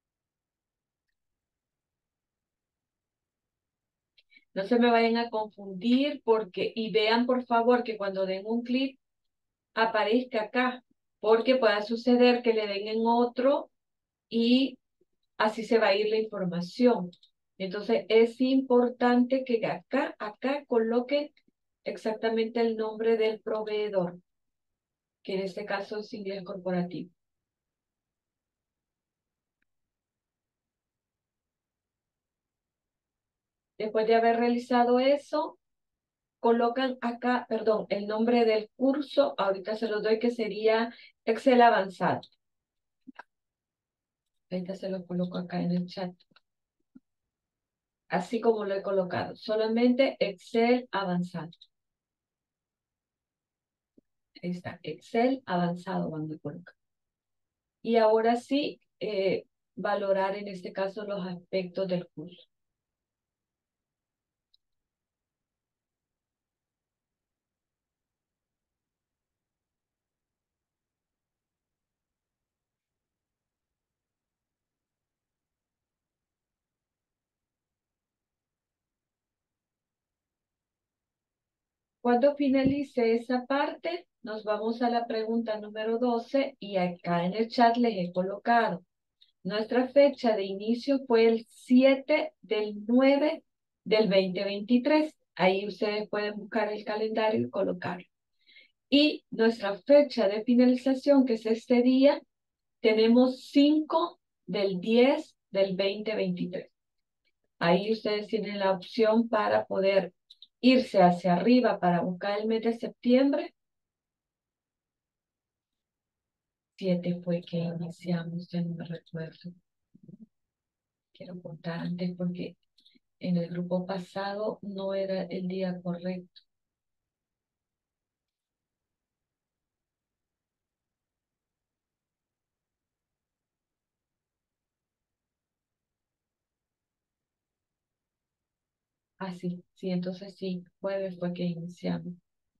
No se me vayan a confundir porque, y vean por favor que cuando den un clic aparezca acá porque pueda suceder que le den en otro y así se va a ir la información. Entonces es importante que acá, acá coloque exactamente el nombre del proveedor, que en este caso es Inglés Corporativo. Después de haber realizado eso, colocan acá, perdón, el nombre del curso, ahorita se los doy, que sería Excel Avanzado. Ahorita se lo coloco acá en el chat. Así como lo he colocado, solamente Excel Avanzado. Ahí está, Excel Avanzado van a colocar. Y ahora sí, eh, valorar en este caso los aspectos del curso. Cuando finalice esa parte, nos vamos a la pregunta número doce y acá en el chat les he colocado. Nuestra fecha de inicio fue el siete del nueve del dos mil veintitrés. Ahí ustedes pueden buscar el calendario y colocarlo. Y nuestra fecha de finalización, que es este día, tenemos cinco del diez del dos mil veintitrés. Ahí ustedes tienen la opción para poder irse hacia arriba para buscar el mes de septiembre. siete fue que iniciamos, ya no me recuerdo. Quiero contar antes porque en el grupo pasado no era el día correcto. Ah, sí, sí, entonces sí, jueves fue que iniciamos.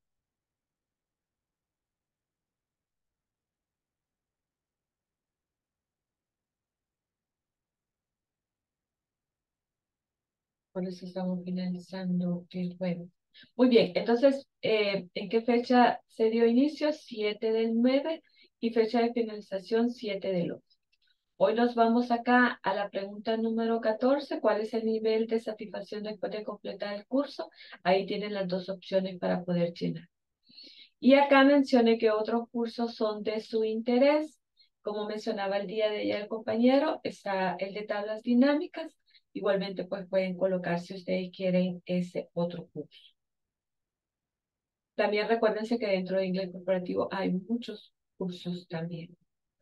Por eso estamos finalizando el jueves. Muy bien, entonces, eh, ¿en qué fecha se dio inicio? siete del nueve y fecha de finalización siete del ocho. Hoy nos vamos acá a la pregunta número catorce. ¿Cuál es el nivel de satisfacción después de completar el curso? Ahí tienen las dos opciones para poder llenar. Y acá mencioné que otros cursos son de su interés. Como mencionaba el día de ayer el compañero, está el de tablas dinámicas. Igualmente, pues pueden colocar si ustedes quieren ese otro curso. También recuérdense que dentro de inglés corporativo hay muchos cursos también.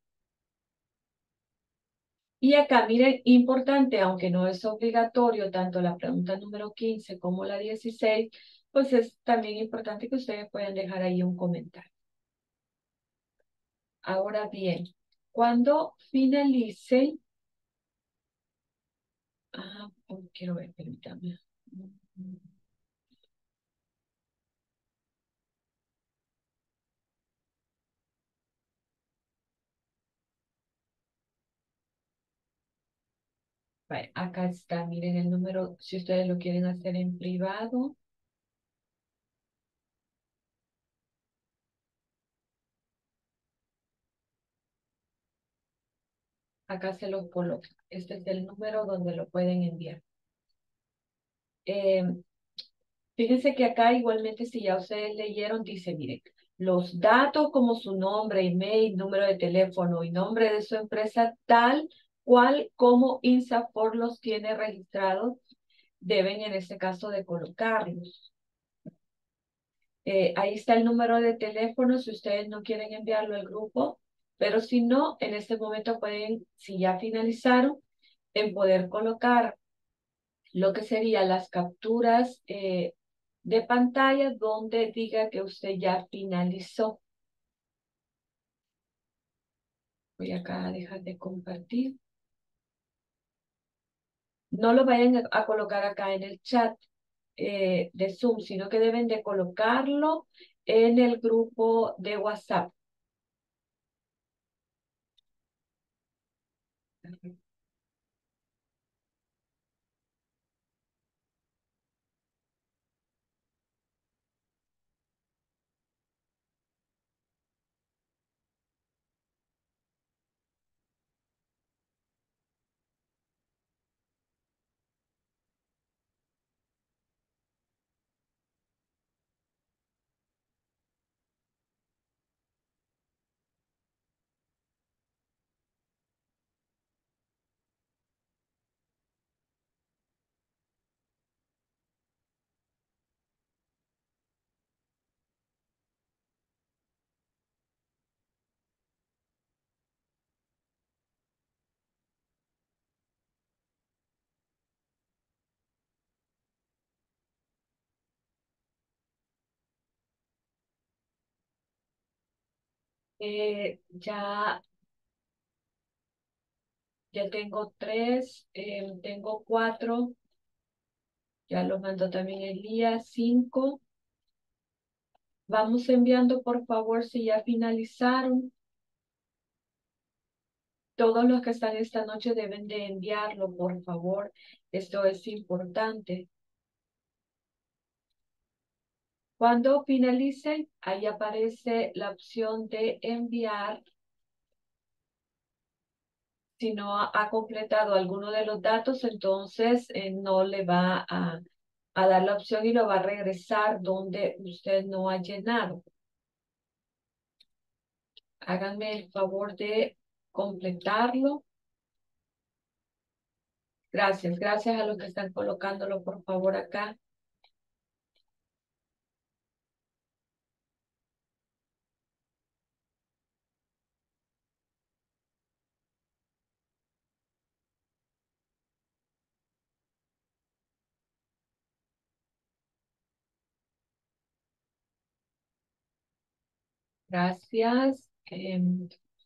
Y acá, miren, importante, aunque no es obligatorio, tanto la pregunta número quince como la dieciséis, pues es también importante que ustedes puedan dejar ahí un comentario. Ahora bien, cuando finalicen, ah, oh, quiero ver, permítame. Vale, acá está, miren el número, si ustedes lo quieren hacer en privado. Acá se lo coloco. Este es el número donde lo pueden enviar. Eh, Fíjense que acá igualmente si ya ustedes leyeron, dice, miren, los datos como su nombre, email, número de teléfono y nombre de su empresa, tal cual como INSAFORP los tiene registrados, deben en este caso de colocarlos. Eh, ahí está el número de teléfono si ustedes no quieren enviarlo al grupo, pero si no, en este momento pueden, si ya finalizaron, en poder colocar lo que serían las capturas eh, de pantalla donde diga que usted ya finalizó. Voy acá a dejar de compartir. No lo vayan a, a colocar acá en el chat eh, de Zoom, sino que deben de colocarlo en el grupo de WhatsApp. Eh, ya, ya tengo tres, eh, tengo cuatro, ya los mandó también Elías, cinco. Vamos enviando, por favor, si ya finalizaron. Todos los que están esta noche deben de enviarlo, por favor. Esto es importante. Cuando finalicen, ahí aparece la opción de enviar. Si no ha, ha completado alguno de los datos, entonces eh, no le va a, a dar la opción y lo va a regresar donde usted no ha llenado. Háganme el favor de completarlo. Gracias, gracias a los que están colocándolo, por favor, acá. Gracias. Em,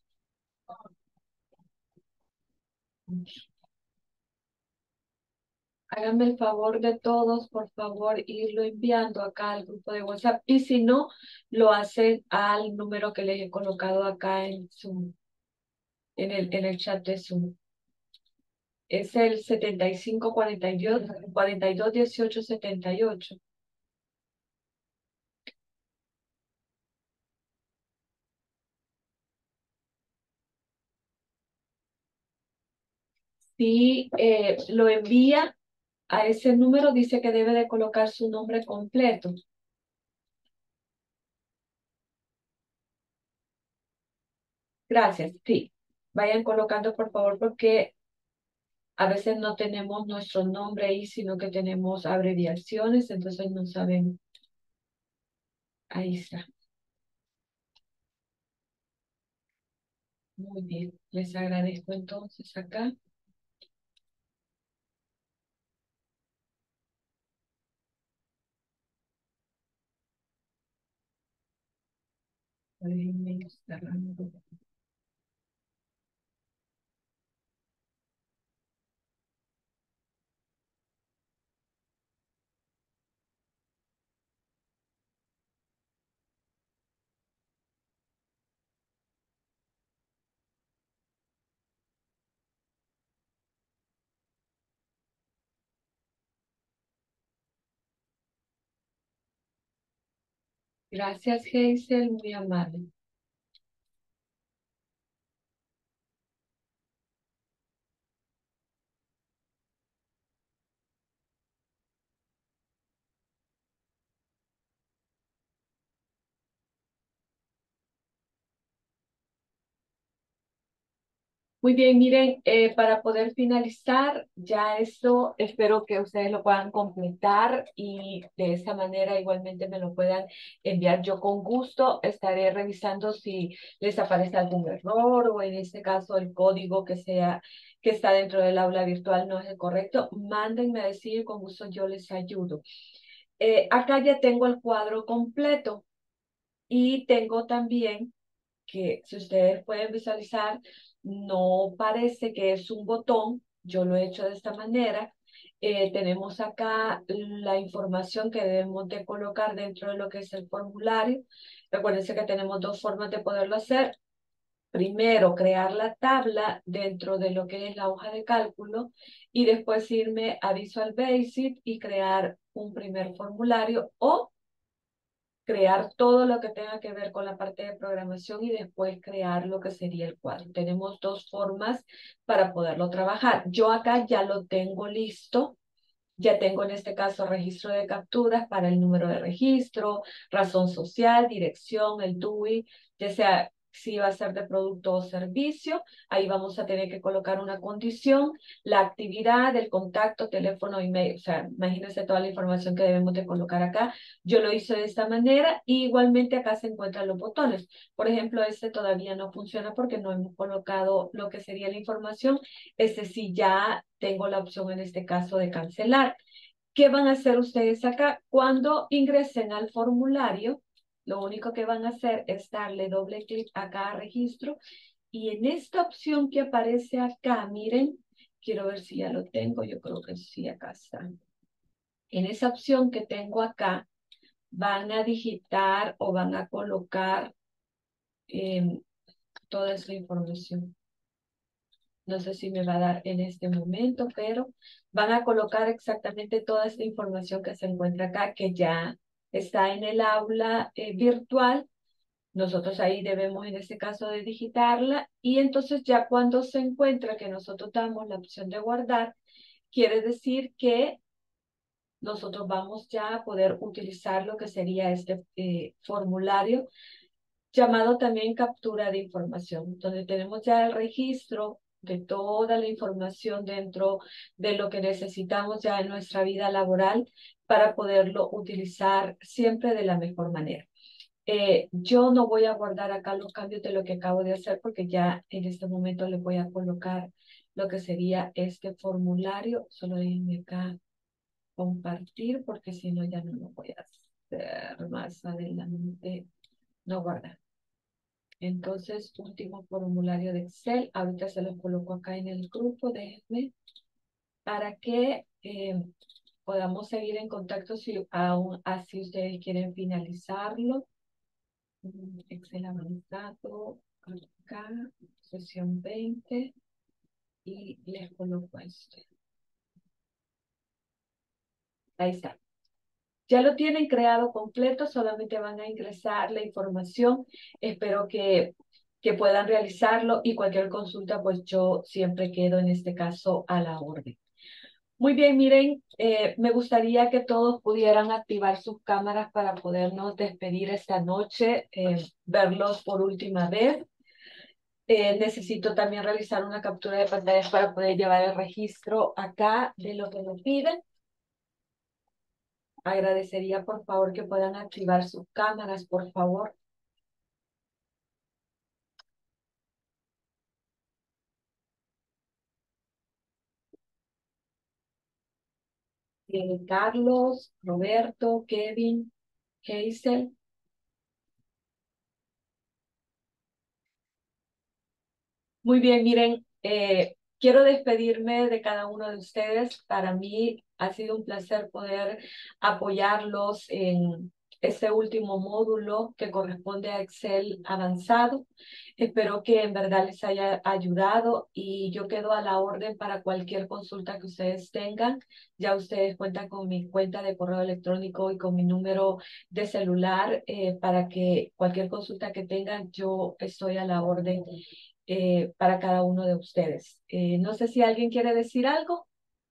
háganme el favor de todos, por favor, irlo enviando acá al grupo de WhatsApp. Y si no, lo hacen al número que les he colocado acá en Zoom, en el, en el chat de Zoom. Es el setenta y cinco cuarenta y dos, cuarenta y dos dieciocho setenta y ocho. Si eh, lo envía a ese número, dice que debe de colocar su nombre completo. Gracias, sí. Vayan colocando, por favor, porque a veces no tenemos nuestro nombre ahí, sino que tenemos abreviaciones, entonces no sabemos. Ahí está. Muy bien, les agradezco entonces acá. Déjenme ir cerrando. Gracias, Hazel, muy amable. Muy bien, miren, eh, para poder finalizar ya esto, espero que ustedes lo puedan completar y de esa manera igualmente me lo puedan enviar. Yo con gusto estaré revisando si les aparece algún error o en este caso el código que sea que está dentro del aula virtual no es el correcto. Mándenme a decir, con gusto yo les ayudo. Eh, acá ya tengo el cuadro completo y tengo también que si ustedes pueden visualizar, no parece que es un botón, yo lo he hecho de esta manera. Eh, tenemos acá la información que debemos de colocar dentro de lo que es el formulario. Recuérdense que tenemos dos formas de poderlo hacer. Primero, crear la tabla dentro de lo que es la hoja de cálculo y después irme a Visual Basic y crear un primer formulario o crear todo lo que tenga que ver con la parte de programación y después crear lo que sería el cuadro. Tenemos dos formas para poderlo trabajar. Yo acá ya lo tengo listo. Ya tengo en este caso registro de capturas para el número de registro, razón social, dirección, el D U I, ya sea si va a ser de producto o servicio. Ahí vamos a tener que colocar una condición, la actividad, el contacto, teléfono, email. O sea, imagínense toda la información que debemos de colocar acá. Yo lo hice de esta manera y igualmente acá se encuentran los botones. Por ejemplo, este todavía no funciona porque no hemos colocado lo que sería la información. Este sí ya tengo la opción en este caso de cancelar. ¿Qué van a hacer ustedes acá? Cuando ingresen al formulario, Lo único que van a hacer es darle doble clic acá a registro y en esta opción que aparece acá, miren, quiero ver si ya lo tengo, yo creo que sí, acá está. En esa opción que tengo acá, van a digitar o van a colocar eh, toda esa información. No sé si me va a dar en este momento, pero van a colocar exactamente toda esta información que se encuentra acá, que ya está en el aula eh, virtual. Nosotros ahí debemos en este caso de digitarla y entonces ya cuando se encuentra que nosotros damos la opción de guardar, quiere decir que nosotros vamos ya a poder utilizar lo que sería este eh, formulario llamado también captura de información, donde tenemos ya el registro de toda la información dentro de lo que necesitamos ya en nuestra vida laboral para poderlo utilizar siempre de la mejor manera. Eh, yo no voy a guardar acá los cambios de lo que acabo de hacer porque ya en este momento le voy a colocar lo que sería este formulario. Solo déjenme acá compartir porque si no ya no lo voy a hacer más adelante. No guardar. Entonces, último formulario de Excel. Ahorita se los coloco acá en el grupo. Déjenme para que eh, podamos seguir en contacto si aún así ustedes quieren finalizarlo. Excel avanzado, acá, sesión veinte, y les coloco esto. Ahí está. Ya lo tienen creado completo, solamente van a ingresar la información. Espero que, que puedan realizarlo y cualquier consulta, pues yo siempre quedo en este caso a la orden. Muy bien, miren, eh, me gustaría que todos pudieran activar sus cámaras para podernos despedir esta noche, eh, verlos por última vez. Eh, necesito también realizar una captura de pantalla para poder llevar el registro acá de lo que me piden. Agradecería por favor que puedan activar sus cámaras, por favor. Eh, Carlos, Roberto, Kevin, Hazel. Muy bien, miren, eh, quiero despedirme de cada uno de ustedes. Para mí ha sido un placer poder apoyarlos en este último módulo que corresponde a Excel avanzado. Espero que en verdad les haya ayudado y yo quedo a la orden para cualquier consulta que ustedes tengan. Ya ustedes cuentan con mi cuenta de correo electrónico y con mi número de celular eh, para que cualquier consulta que tengan, yo estoy a la orden eh, para cada uno de ustedes. Eh, no sé si alguien quiere decir algo.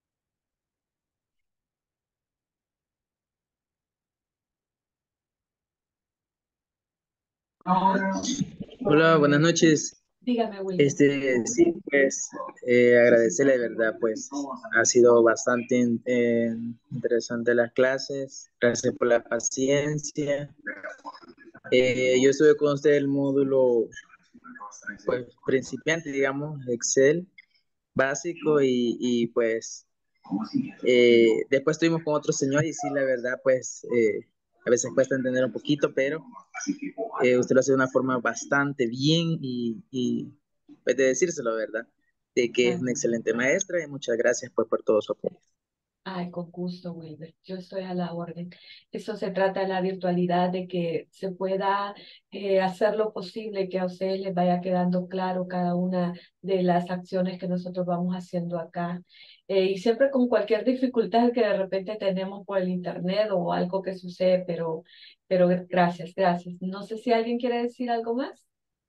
Hola, buenas noches. Dígame, William. Este, sí, pues eh, agradecerle de verdad, pues ha sido bastante eh, interesante las clases. Gracias por la paciencia. Eh, yo estuve con usted el módulo, pues principiante, digamos, Excel básico y, y pues eh, después estuvimos con otro señor y sí, la verdad, pues eh, a veces cuesta entender un poquito, pero eh, usted lo hace de una forma bastante bien y, y pues de decírselo, ¿verdad? De que es una excelente maestra y muchas gracias pues por todo su apoyo. Ay, con gusto, Wilber. Yo estoy a la orden. Eso se trata de la virtualidad, de que se pueda eh, hacer lo posible, que a ustedes les vaya quedando claro cada una de las acciones que nosotros vamos haciendo acá. Eh, y siempre con cualquier dificultad que de repente tenemos por el internet o algo que sucede, pero, pero gracias, gracias. No sé si alguien quiere decir algo más.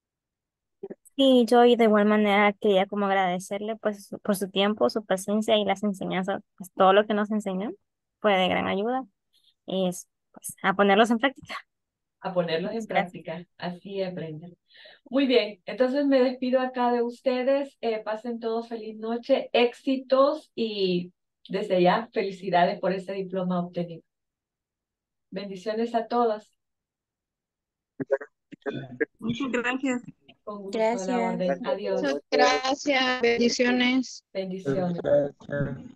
Y yo y de igual manera quería como agradecerle pues su- por su tiempo, su paciencia y las enseñanzas, pues todo lo que nos enseñó fue de gran ayuda y es pues a ponerlos en práctica. A ponerlos en Muchas gracias. práctica, así aprenden. Muy bien, entonces me despido acá de ustedes. Eh, pasen todos feliz noche, éxitos y desde ya felicidades por este diploma obtenido. Bendiciones a todos. Muchas gracias. Con gusto a la Gracias. orden. Adiós. Muchas gracias, bendiciones. Bendiciones. Gracias.